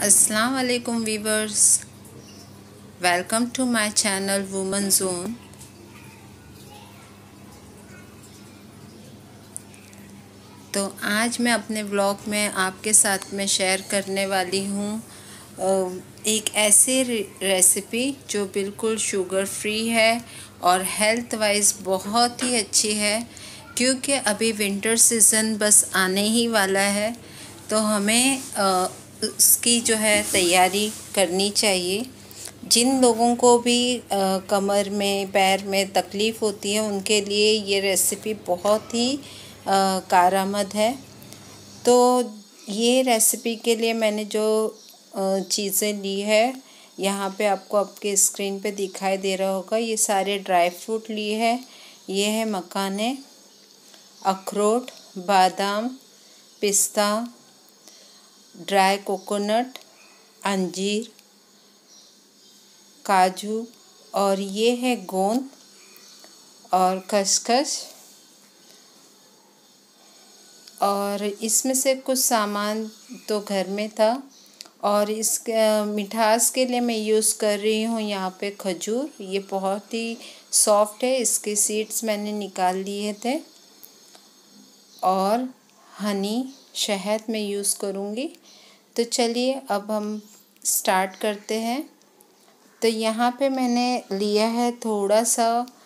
अस्सलाम वालेकुम viewers, welcome to my channel woman zone. तो आज मैं अपने व्लॉग में आपके साथ में शेयर करने वाली हूँ एक ऐसी रेसिपी जो बिल्कुल शुगर फ्री है और हेल्थ वाइज बहुत ही अच्छी है। क्योंकि अभी विंटर सीज़न बस आने ही वाला है, तो हमें उसकी जो है तैयारी करनी चाहिए। जिन लोगों को भी कमर में पैर में तकलीफ़ होती है, उनके लिए ये रेसिपी बहुत ही कारआमद है। तो ये रेसिपी के लिए मैंने जो चीज़ें ली है, यहाँ पे आपको आपके स्क्रीन पे दिखाई दे रहा होगा। ये सारे ड्राई फ्रूट लिए हैं। ये है मखाने, अखरोट, बादाम, पिस्ता, ड्राई कोकोनट, अंजीर, काजू, और ये है गोंद और खसखस। और इसमें से कुछ सामान तो घर में था। और इस मिठास के लिए मैं यूज़ कर रही हूँ यहाँ पे खजूर। ये बहुत ही सॉफ्ट है, इसके सीड्स मैंने निकाल लिए थे। और हनी, शहद मैं यूज़ करूँगी। तो चलिए अब हम स्टार्ट करते हैं। तो यहाँ पे मैंने लिया है थोड़ा सा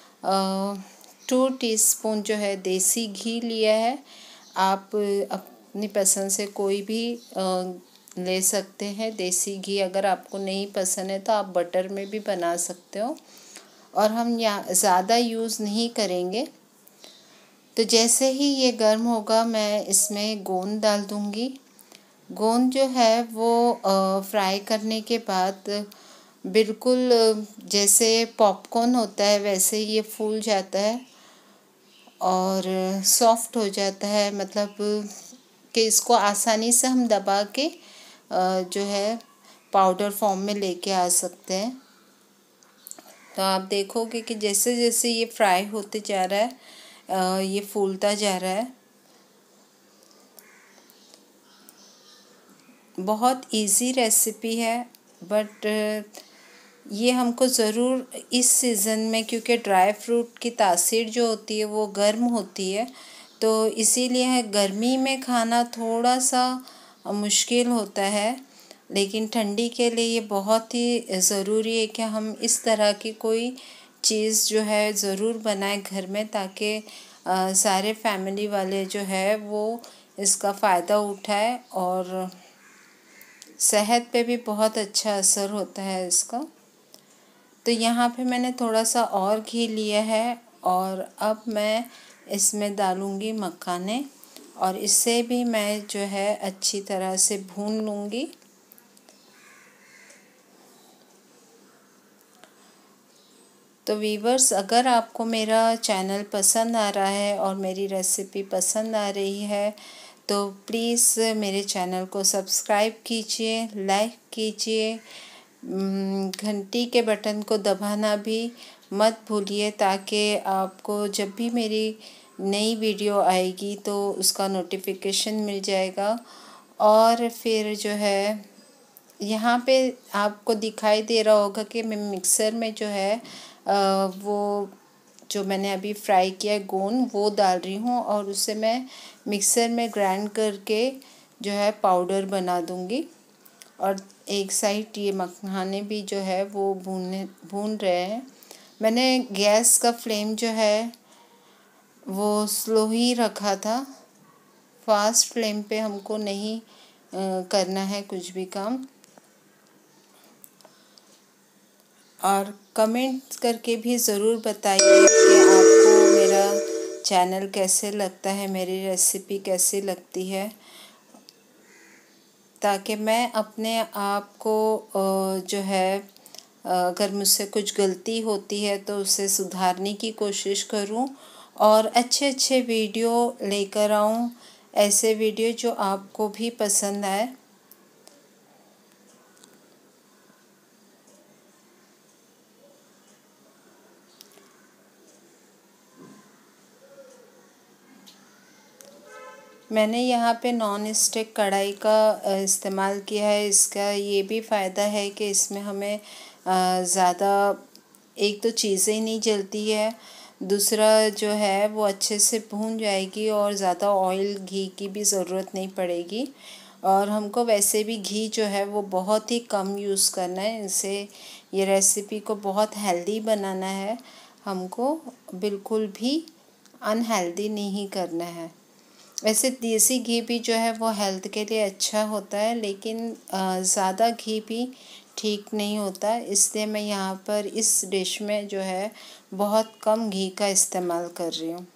2 टीस्पून जो है देसी घी लिया है। आप अपनी पसंद से कोई भी ले सकते हैं। देसी घी अगर आपको नहीं पसंद है तो आप बटर में भी बना सकते हो। और हम यहाँ ज़्यादा यूज़ नहीं करेंगे। तो जैसे ही ये गर्म होगा, मैं इसमें गोंद डाल दूँगी। गोंद जो है वो फ्राई करने के बाद बिल्कुल जैसे पॉपकॉर्न होता है वैसे ये फूल जाता है और सॉफ्ट हो जाता है। मतलब कि इसको आसानी से हम दबा के जो है पाउडर फॉर्म में लेके आ सकते हैं। तो आप देखोगे कि जैसे जैसे ये फ्राई होते जा रहा है, ये फूलता जा रहा है। बहुत इजी रेसिपी है, बट ये हमको ज़रूर इस सीज़न में, क्योंकि ड्राई फ्रूट की तासीर जो होती है वो गर्म होती है, तो इसीलिए गर्मी में खाना थोड़ा सा मुश्किल होता है। लेकिन ठंडी के लिए ये बहुत ही ज़रूरी है कि हम इस तरह की कोई चीज़ जो है ज़रूर बनाएं घर में, ताकि सारे फैमिली वाले जो है वो इसका फ़ायदा उठाए। और सेहत पे भी बहुत अच्छा असर होता है इसका। तो यहाँ पे मैंने थोड़ा सा और घी लिया है और अब मैं इसमें डालूँगी मखाने और इससे भी मैं जो है अच्छी तरह से भून लूँगी। तो वीवर्स, अगर आपको मेरा चैनल पसंद आ रहा है और मेरी रेसिपी पसंद आ रही है तो प्लीज़ मेरे चैनल को सब्सक्राइब कीजिए, लाइक कीजिए, घंटी के बटन को दबाना भी मत भूलिए, ताकि आपको जब भी मेरी नई वीडियो आएगी तो उसका नोटिफिकेशन मिल जाएगा। और फिर जो है यहाँ पे आपको दिखाई दे रहा होगा कि मैं मिक्सर में जो है वो जो मैंने अभी फ्राई किया है गोंद, वो डाल रही हूँ और उसे मैं मिक्सर में ग्राइंड करके जो है पाउडर बना दूँगी। और एक साइड ये मखाने भी जो है वो भून रहे हैं। मैंने गैस का फ्लेम जो है वो स्लो ही रखा था। फास्ट फ्लेम पे हमको नहीं करना है कुछ भी काम। और कमेंट करके भी ज़रूर बताइए कि आपको मेरा चैनल कैसे लगता है, मेरी रेसिपी कैसी लगती है, ताकि मैं अपने आप को जो है अगर मुझसे कुछ गलती होती है तो उसे सुधारने की कोशिश करूं और अच्छे अच्छे वीडियो लेकर आऊं, ऐसे वीडियो जो आपको भी पसंद आए। मैंने यहाँ पे नॉन स्टिक कढ़ाई का इस्तेमाल किया है। इसका ये भी फ़ायदा है कि इसमें हमें ज़्यादा, एक तो चीज़ें ही नहीं जलती है, दूसरा जो है वो अच्छे से भून जाएगी और ज़्यादा ऑयल घी की भी ज़रूरत नहीं पड़ेगी। और हमको वैसे भी घी जो है वो बहुत ही कम यूज़ करना है। इसे ये रेसिपी को बहुत हेल्दी बनाना है, हमको बिल्कुल भी अनहेल्दी नहीं करना है। वैसे देसी घी भी जो है वो हेल्थ के लिए अच्छा होता है, लेकिन ज़्यादा घी भी ठीक नहीं होता। इसलिए मैं यहाँ पर इस डिश में जो है बहुत कम घी का इस्तेमाल कर रही हूँ।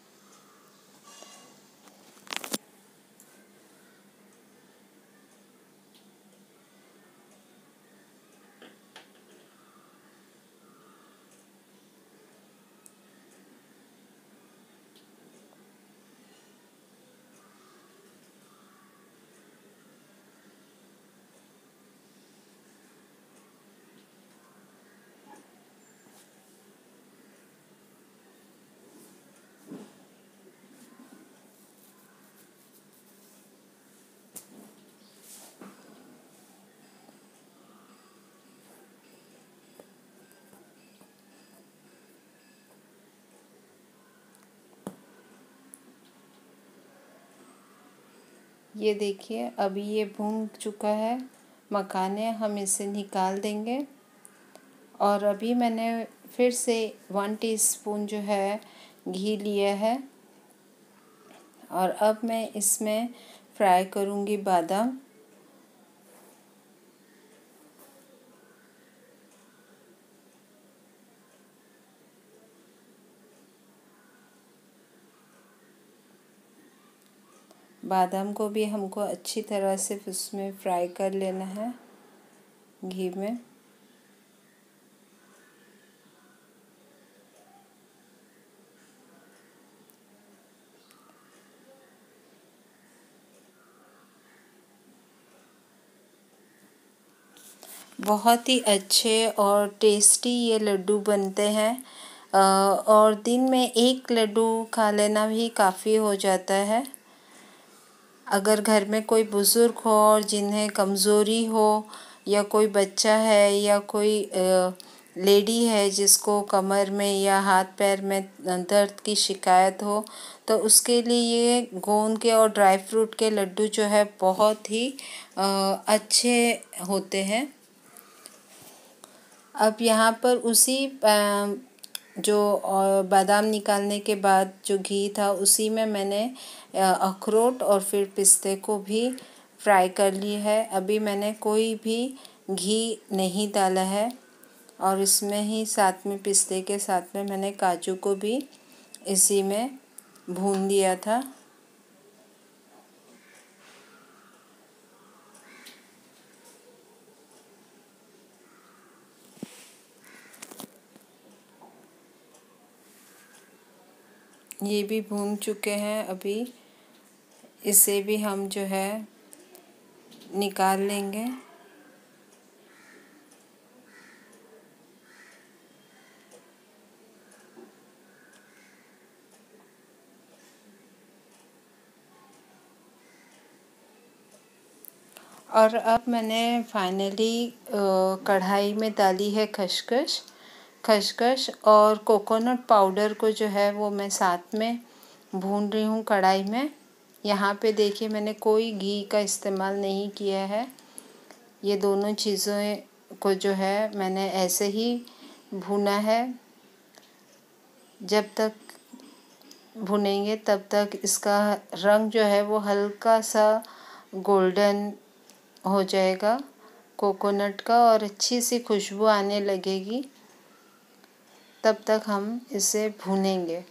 ये देखिए अभी ये भून चुका है मखाने, हम इसे निकाल देंगे। और अभी मैंने फिर से 1 टीस्पून जो है घी लिया है और अब मैं इसमें फ्राई करूँगी बादाम। बादाम को भी हमको अच्छी तरह से उसमें फ्राई कर लेना है घी में। बहुत ही अच्छे और टेस्टी ये लड्डू बनते हैं और दिन में एक लड्डू खा लेना भी काफ़ी हो जाता है। अगर घर में कोई बुज़ुर्ग हो और जिन्हें कमज़ोरी हो, या कोई बच्चा है, या कोई लेडी है जिसको कमर में या हाथ पैर में दर्द की शिकायत हो, तो उसके लिए ये गोंद के और ड्राई फ्रूट के लड्डू जो है बहुत ही अच्छे होते हैं। अब यहाँ पर उसी जो बादाम निकालने के बाद जो घी था उसी में मैंने अखरोट और फिर पिस्ते को भी फ्राई कर ली है। अभी मैंने कोई भी घी नहीं डाला है और इसमें ही साथ में पिस्ते के साथ में मैंने काजू को भी इसी में भून दिया था। ये भी भून चुके हैं। अभी इसे भी हम जो है निकाल लेंगे। और अब मैंने फाइनली कढ़ाई में डाली है खसखस और कोकोनट पाउडर को जो है वो मैं साथ में भून रही हूँ कढ़ाई में। यहाँ पे देखिए मैंने कोई घी का इस्तेमाल नहीं किया है। ये दोनों चीज़ों को जो है मैंने ऐसे ही भुना है। जब तक भुनेंगे तब तक इसका रंग जो है वो हल्का सा गोल्डन हो जाएगा कोकोनट का और अच्छी सी खुशबू आने लगेगी। तब तक हम इसे भूनेंगे।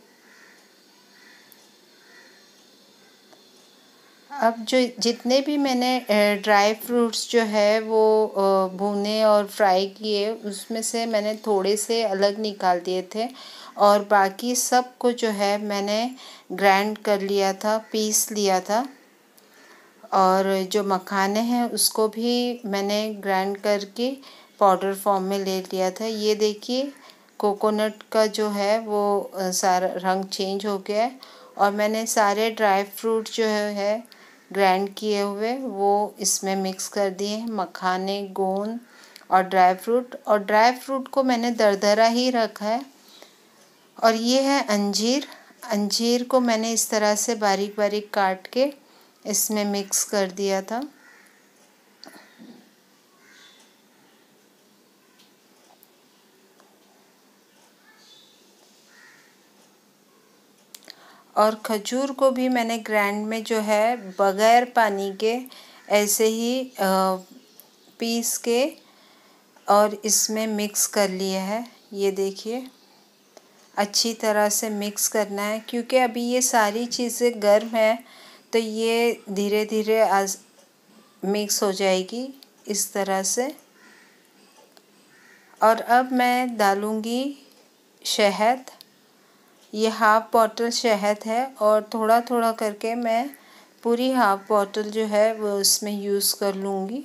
अब जो जितने भी मैंने ड्राई फ्रूट्स जो है वो भुने और फ्राई किए, उसमें से मैंने थोड़े से अलग निकाल दिए थे और बाकी सब को जो है मैंने ग्राइंड कर लिया था, पीस लिया था। और जो मखाने हैं उसको भी मैंने ग्राइंड करके पाउडर फॉर्म में ले लिया था। ये देखिए कोकोनट का जो है वो सारा रंग चेंज हो गया है और मैंने सारे ड्राई फ्रूट जो है ग्राइंड किए हुए वो इसमें मिक्स कर दिए। मखाने, गोंद और ड्राई फ्रूट को मैंने दरदरा ही रखा है। और ये है अंजीर। अंजीर को मैंने इस तरह से बारीक बारीक काट के इसमें मिक्स कर दिया था। और खजूर को भी मैंने ग्राइंड में जो है बगैर पानी के ऐसे ही पीस के और इसमें मिक्स कर लिया है। ये देखिए, अच्छी तरह से मिक्स करना है क्योंकि अभी ये सारी चीज़ें गर्म है तो ये धीरे धीरे आज मिक्स हो जाएगी इस तरह से। और अब मैं डालूँगी शहद। ये हाफ़ बॉटल शहद है और थोड़ा थोड़ा करके मैं पूरी हाफ़ बॉटल जो है वो उसमें यूज़ कर लूँगी।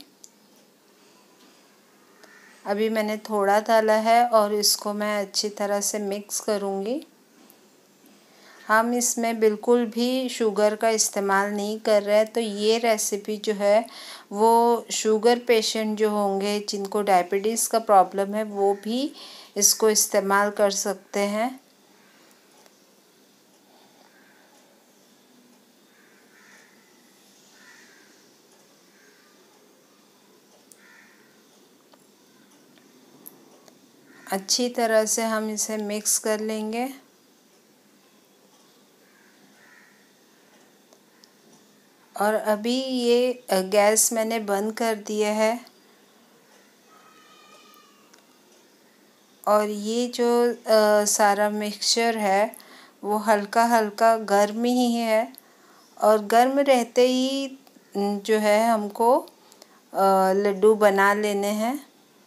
अभी मैंने थोड़ा डाला है और इसको मैं अच्छी तरह से मिक्स करूँगी। हम इसमें बिल्कुल भी शुगर का इस्तेमाल नहीं कर रहे हैं। तो ये रेसिपी जो है वो शुगर पेशेंट जो होंगे, जिनको डायबिटीज़ का प्रॉब्लम है, वो भी इसको इस्तेमाल कर सकते हैं। अच्छी तरह से हम इसे मिक्स कर लेंगे। और अभी ये गैस मैंने बंद कर दिया है। और ये जो सारा मिक्सचर है वो हल्का हल्का गर्म ही है और गर्म रहते ही जो है हमको लड्डू बना लेने हैं।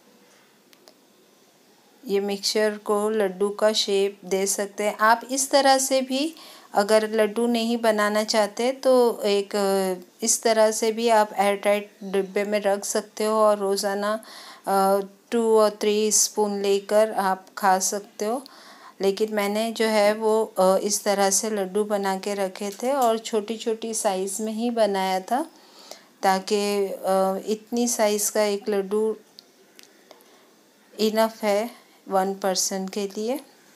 ये मिक्सचर को लड्डू का शेप दे सकते हैं आप। इस तरह से भी अगर लड्डू नहीं बनाना चाहते तो एक इस तरह से भी आप एयर टाइट डिब्बे में रख सकते हो और रोज़ाना 2 और 3 स्पून लेकर आप खा सकते हो। लेकिन मैंने जो है वो इस तरह से लड्डू बना के रखे थे और छोटी छोटी साइज़ में ही बनाया था, ताकि इतनी साइज़ का एक लड्डू इनफ है 1 पर्सन के लिए।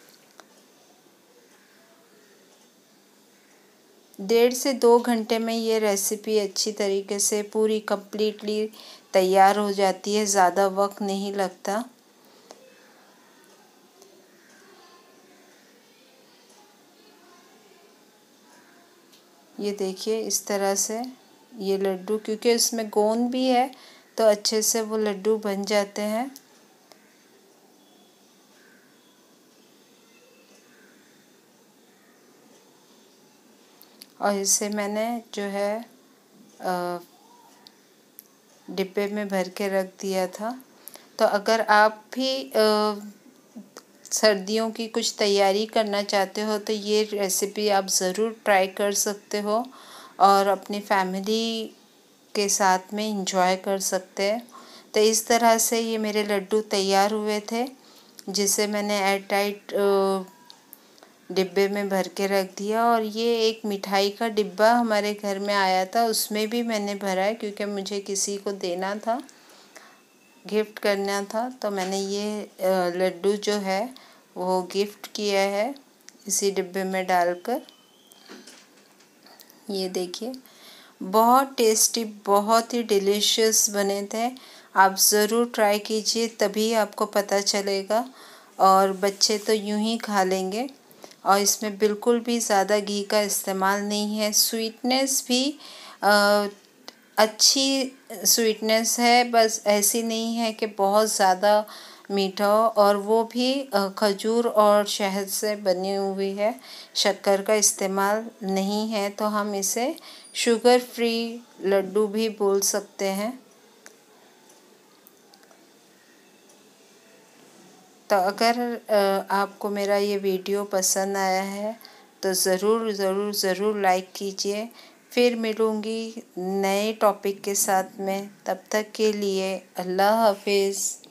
1.5 से 2 घंटे में ये रेसिपी अच्छी तरीके से पूरी कंप्लीटली तैयार हो जाती है, ज़्यादा वक्त नहीं लगता। ये देखिए इस तरह से ये लड्डू, क्योंकि इसमें गोंद भी है तो अच्छे से वो लड्डू बन जाते हैं। और इसे मैंने जो है डिब्बे में भर के रख दिया था। तो अगर आप भी सर्दियों की कुछ तैयारी करना चाहते हो तो ये रेसिपी आप ज़रूर ट्राई कर सकते हो और अपनी फैमिली के साथ में इंजॉय कर सकते हैं। तो इस तरह से ये मेरे लड्डू तैयार हुए थे, जिसे मैंने एयर टाइट डिब्बे में भर के रख दिया। और ये एक मिठाई का डिब्बा हमारे घर में आया था, उसमें भी मैंने भरा है क्योंकि मुझे किसी को देना था, गिफ्ट करना था। तो मैंने ये लड्डू जो है वो गिफ्ट किया है इसी डिब्बे में डालकर। ये देखिए बहुत टेस्टी, बहुत ही डिलीशियस बने थे। आप ज़रूर ट्राई कीजिए, तभी आपको पता चलेगा। और बच्चे तो यूं ही खा लेंगे। और इसमें बिल्कुल भी ज़्यादा घी का इस्तेमाल नहीं है। स्वीटनेस भी अच्छी स्वीटनेस है, बस ऐसी नहीं है कि बहुत ज़्यादा मीठा हो। और वो भी खजूर और शहद से बनी हुई है, शक्कर का इस्तेमाल नहीं है। तो हम इसे शुगर फ्री लड्डू भी बोल सकते हैं। तो अगर आपको मेरा ये वीडियो पसंद आया है तो ज़रूर लाइक कीजिए। फिर मिलूँगी नए टॉपिक के साथ में, तब तक के लिए अल्लाह हाफिज़।